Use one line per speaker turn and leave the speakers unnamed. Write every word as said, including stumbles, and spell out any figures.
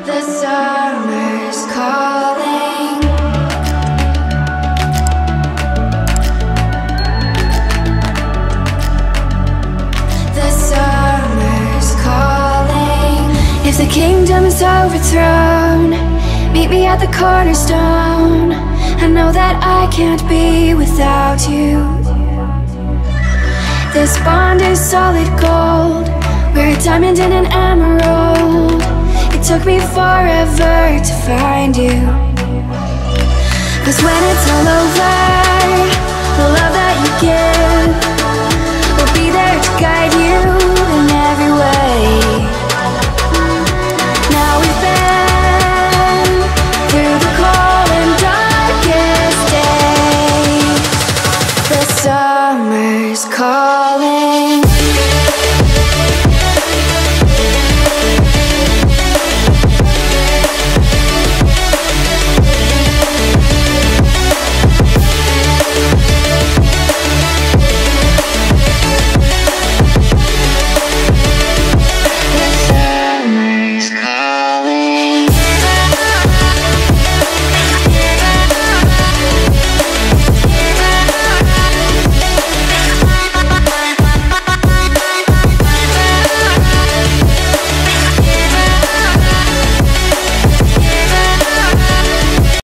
The summer's calling. The summer's calling. If the kingdom is overthrown, meet me at the cornerstone. I know that I can't be without you. This bond is solid gold. We're a diamond and an emerald. It took me forever to find you. Cause when it's all over, the love that you give will be there to guide you in every way. Now we've been through the cold and darkest days. The summer's calling.